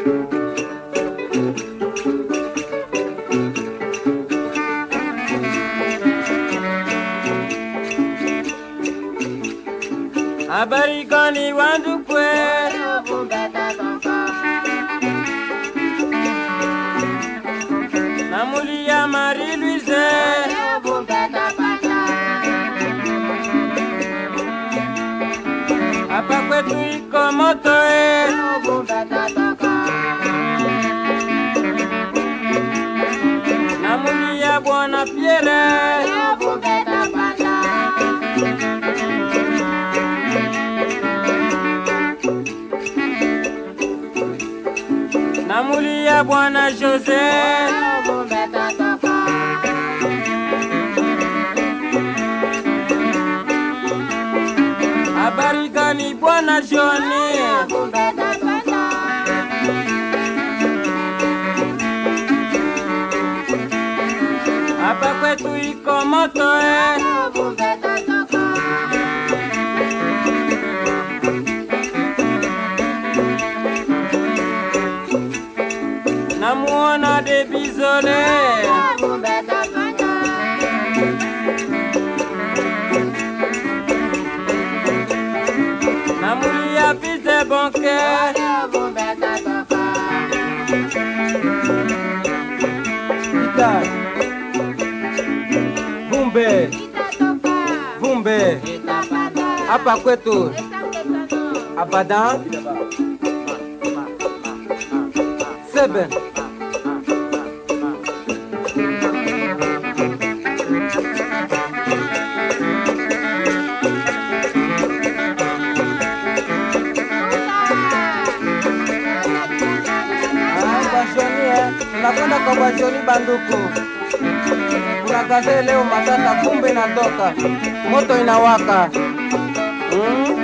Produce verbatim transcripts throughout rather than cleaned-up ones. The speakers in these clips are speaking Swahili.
Habari gani wandukwe? Namulia Marie-Louise. Hapa kwetu iko moto eh. Namulia Bwana Pierre. Namulia Bwana Jose. Habari gani Bwana Johnny? Hapa kwetu iko moto eh. Namuona de bisole. Namulia pise banque. Guitar. Vumbe. Vumbe. Hapa kwetu. Abadan. Seven. Tunakwenda kwa Bashoni Banduku. Tunakaze leo matata, kumbe natoka. Moto inawaka. Hmm?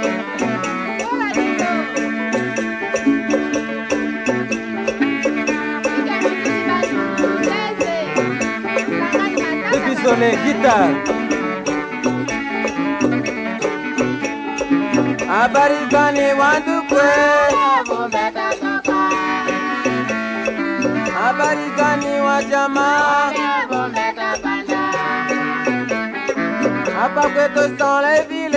Bibisole, guitar. Habari gani wandukwe? Habari gani wa jamaa? Hapa kwetu sans les villes.